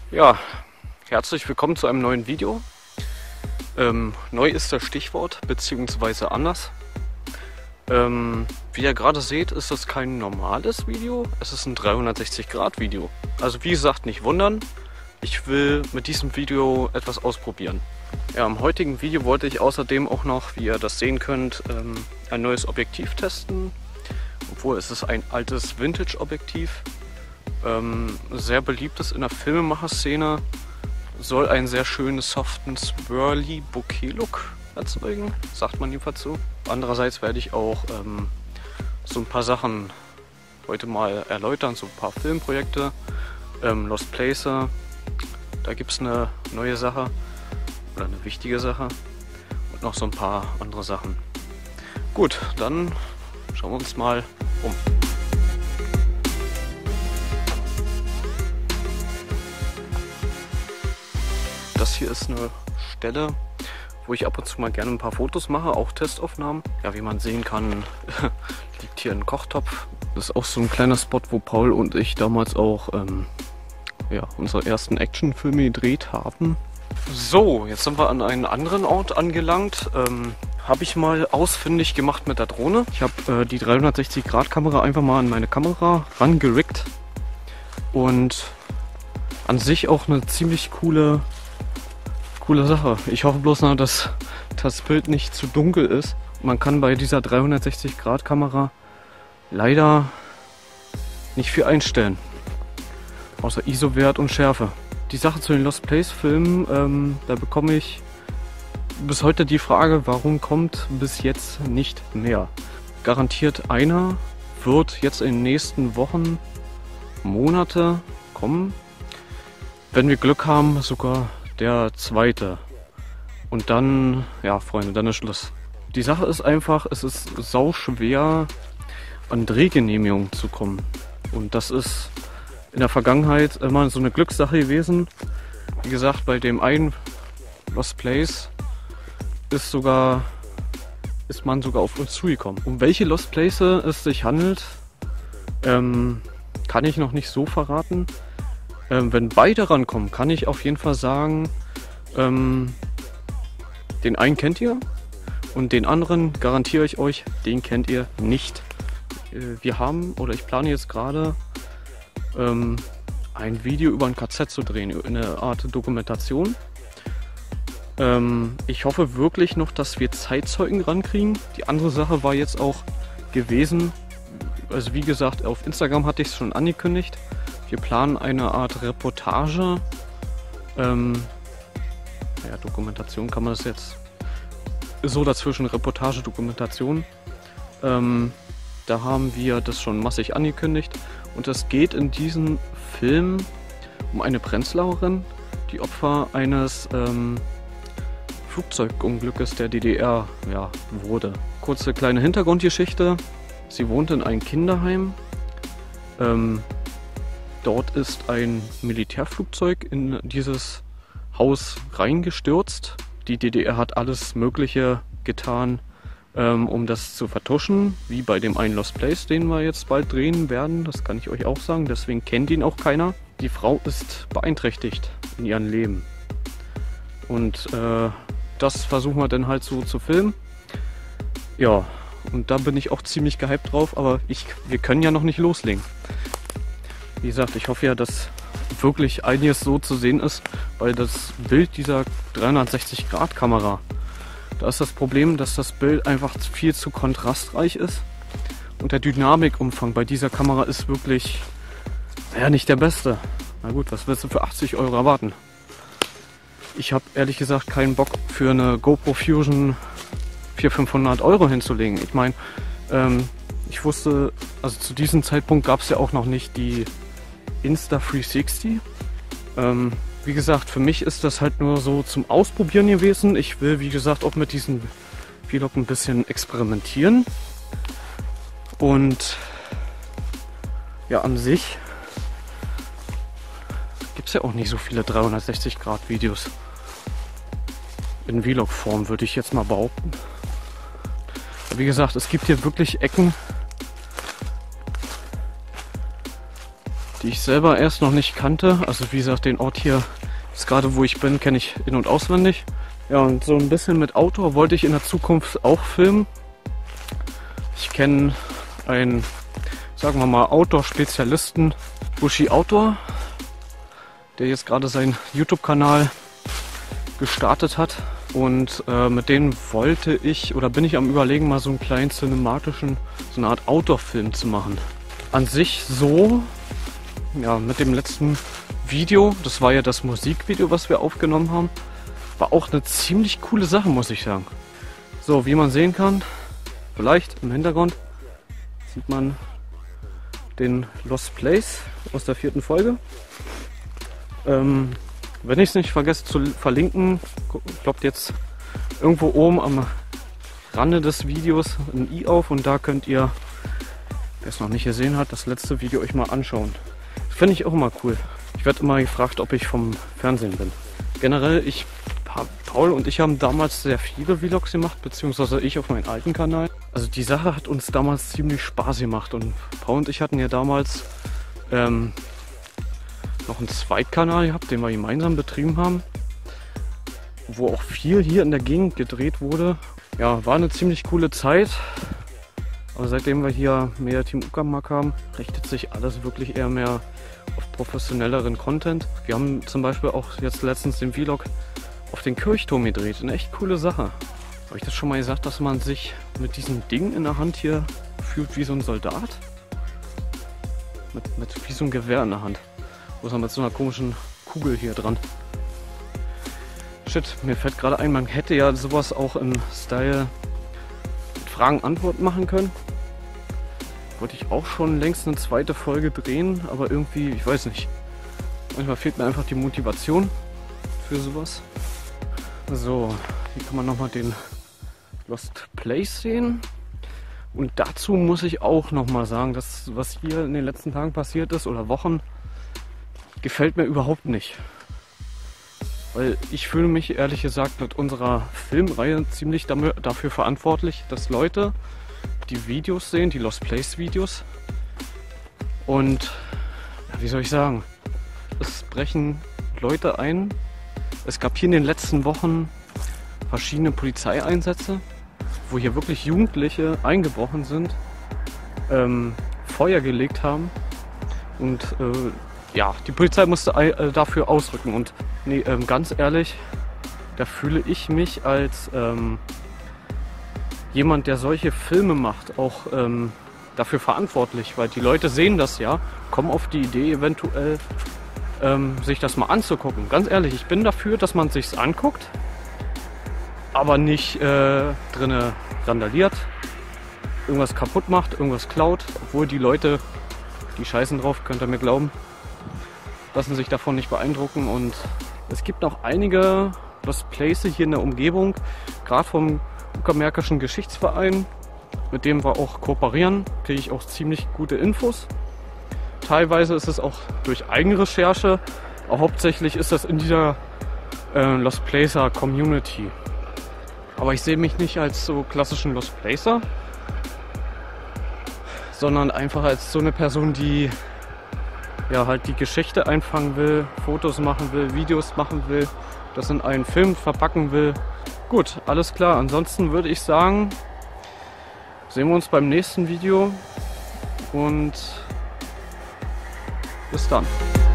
Ja, herzlich willkommen zu einem neuen Video. Neu ist das Stichwort, beziehungsweise anders. Wie ihr gerade seht, ist das kein normales Video, es ist ein 360-Grad-Video. Also wie gesagt, nicht wundern, ich will mit diesem Video etwas ausprobieren. Ja, im heutigen Video wollte ich außerdem auch noch, wie ihr das sehen könnt, ein neues Objektiv testen. Obwohl es ist ein altes Vintage-Objektiv. Sehr beliebtes in der Filmemacher-Szene, soll einen sehr schönen, soften, swirly Bokeh-Look erzeugen, sagt man jedenfalls so. Andererseits werde ich auch so ein paar Sachen heute mal erläutern, so ein paar Filmprojekte. Lost Placer, da gibt es eine neue Sache oder eine wichtige Sache und noch so ein paar andere Sachen. Gut, dann schauen wir uns mal um. Das hier ist eine Stelle, wo ich ab und zu mal gerne ein paar Fotos mache, auch Testaufnahmen. Ja, wie man sehen kann, liegt hier ein Kochtopf. Das ist auch so ein kleiner Spot, wo Paul und ich damals auch unsere ersten Actionfilme gedreht haben. So, jetzt sind wir an einen anderen Ort angelangt. Habe ich mal ausfindig gemacht mit der Drohne. Ich habe die 360-Grad-Kamera einfach mal an meine Kamera rangerickt. Und an sich auch eine ziemlich coole Sache. Ich hoffe bloß noch, dass das Bild nicht zu dunkel ist. Man kann bei dieser 360-Grad-Kamera leider nicht viel einstellen. Außer ISO-Wert und Schärfe. Die Sache zu den Lost Place-Filmen, da bekomme ich bis heute die Frage, warum kommt bis jetzt nicht mehr? Garantiert einer wird jetzt in den nächsten Wochen, Monate kommen. Wenn wir Glück haben, sogar der zweite. Und dann, ja Freunde, dann ist Schluss. Die Sache ist einfach, es ist sau schwer an Drehgenehmigungen zu kommen. Und das ist in der Vergangenheit immer so eine Glückssache gewesen. Wie gesagt, bei dem einen Lost Place ist man sogar auf uns zugekommen. Um welche Lost Place es sich handelt, kann ich noch nicht so verraten. Wenn beide rankommen, kann ich auf jeden Fall sagen, den einen kennt ihr und den anderen garantiere ich euch, den kennt ihr nicht. Wir haben, oder ich plane jetzt gerade, ein Video über ein KZ zu drehen, eine Art Dokumentation. Ich hoffe wirklich noch, dass wir Zeitzeugen rankriegen. Die andere Sache war jetzt auch gewesen, also wie gesagt, auf Instagram hatte ich es schon angekündigt. Wir planen eine Art Reportage. Dokumentation kann man das jetzt so dazwischen, Reportage, Dokumentation. Da haben wir das schon massig angekündigt. Und es geht in diesem Film um eine Prenzlauerin, die Opfer eines Flugzeugunglückes der DDR wurde. Kurze kleine Hintergrundgeschichte. Sie wohnte in einem Kinderheim. Dort ist ein Militärflugzeug in dieses Haus reingestürzt. Die DDR hat alles Mögliche getan, um das zu vertuschen, wie bei dem einen Lost Place, den wir jetzt bald drehen werden. Das kann ich euch auch sagen, deswegen kennt ihn auch keiner. Die Frau ist beeinträchtigt in ihrem Leben. Und das versuchen wir dann halt so zu filmen. Ja, und da bin ich auch ziemlich gehypt drauf, aber wir können ja noch nicht loslegen. Wie gesagt, ich hoffe ja, dass wirklich einiges so zu sehen ist, weil das Bild dieser 360-Grad-Kamera, da ist das Problem, dass das Bild einfach viel zu kontrastreich ist und der Dynamikumfang bei dieser Kamera ist wirklich, nicht der beste. Na gut, was willst du für 80 € erwarten? Ich habe ehrlich gesagt keinen Bock für eine GoPro Fusion 400-500 € hinzulegen. Ich meine, ich wusste, also zu diesem Zeitpunkt gab es ja auch noch nicht die Insta360. Wie gesagt, für mich ist das halt nur so zum Ausprobieren gewesen. Ich will, wie gesagt, auch mit diesem Vlog ein bisschen experimentieren. Und ja, an sich gibt es ja auch nicht so viele 360-Grad-Videos. In Vlog-Form würde ich jetzt mal behaupten. Aber wie gesagt, es gibt hier wirklich Ecken, die ich selber erst noch nicht kannte. Also wie gesagt, den Ort hier, jetzt gerade wo ich bin, kenne ich in- und auswendig. Ja, und so ein bisschen mit Outdoor wollte ich in der Zukunft auch filmen. Ich kenne einen, sagen wir mal, Outdoor-Spezialisten, Bushi Outdoor, der jetzt gerade seinen YouTube-Kanal gestartet hat. Und mit denen wollte ich, oder bin ich am Überlegen, mal so einen kleinen cinematischen, so eine Art Outdoor-Film zu machen. An sich so, ja, mit dem letzten Video, das war ja das Musikvideo, was wir aufgenommen haben, war auch eine ziemlich coole Sache, muss ich sagen. So, wie man sehen kann, vielleicht im Hintergrund sieht man den Lost Place aus der 4. Folge. Wenn ich es nicht vergesse zu verlinken, ploppt jetzt irgendwo oben am Rande des Videos ein i auf und da könnt ihr, wer es noch nicht gesehen hat, das letzte Video euch mal anschauen. Das finde ich auch immer cool. Ich werde immer gefragt, ob ich vom Fernsehen bin. Generell, Paul und ich haben damals sehr viele Vlogs gemacht, beziehungsweise ich auf meinem alten Kanal. Also die Sache hat uns damals ziemlich Spaß gemacht und Paul und ich hatten ja damals noch einen Zweitkanal gehabt, den wir gemeinsam betrieben haben, wo auch viel hier in der Gegend gedreht wurde. Ja, war eine ziemlich coole Zeit, aber seitdem wir hier mehr Team Uckermark haben, richtet sich alles wirklich eher mehr auf professionelleren Content. Wir haben zum Beispiel auch jetzt letztens den Vlog auf den Kirchturm gedreht. Eine echt coole Sache. Habe ich das schon mal gesagt, dass man sich mit diesem Ding in der Hand hier fühlt wie so ein Soldat? Wie so ein Gewehr in der Hand. Wo ist man mit so einer komischen Kugel hier dran? Shit, mir fällt gerade ein, man hätte ja sowas auch im Style Fragen-Antworten machen können. Wollte ich auch schon längst eine zweite Folge drehen, aber irgendwie, ich weiß nicht. Manchmal fehlt mir einfach die Motivation für sowas. So, hier kann man nochmal den Lost Place sehen. Und dazu muss ich auch nochmal sagen, dass was hier in den letzten Tagen passiert ist oder Wochen, gefällt mir überhaupt nicht. Weil ich fühle mich ehrlich gesagt mit unserer Filmreihe ziemlich dafür verantwortlich, dass Leute die Videos sehen, die Lost Place Videos. Und ja, wie soll ich sagen, es brechen Leute ein. Es gab hier in den letzten Wochen verschiedene Polizeieinsätze, wo hier wirklich Jugendliche eingebrochen sind, Feuer gelegt haben und ja, die Polizei musste dafür ausrücken. Und nee, ganz ehrlich, da fühle ich mich als jemand, der solche Filme macht, auch dafür verantwortlich, weil die Leute sehen das ja, kommen auf die Idee eventuell, sich das mal anzugucken. Ganz ehrlich, ich bin dafür, dass man sich's anguckt, aber nicht drinne randaliert, irgendwas kaputt macht, irgendwas klaut, obwohl die Leute, die scheißen drauf, könnt ihr mir glauben, lassen sich davon nicht beeindrucken. Und es gibt noch einige Lost Places hier in der Umgebung, gerade vom Uckermärkischen Geschichtsverein, mit dem wir auch kooperieren, kriege ich auch ziemlich gute Infos. Teilweise ist es auch durch Eigenrecherche, aber hauptsächlich ist das in dieser Lost Placer Community. Aber ich sehe mich nicht als so klassischen Lost Placer, sondern einfach als so eine Person, die ja halt die Geschichte einfangen will, Fotos machen will, Videos machen will, das in einen Film verpacken will. Gut, alles klar. Ansonsten würde ich sagen, sehen wir uns beim nächsten Video und bis dann.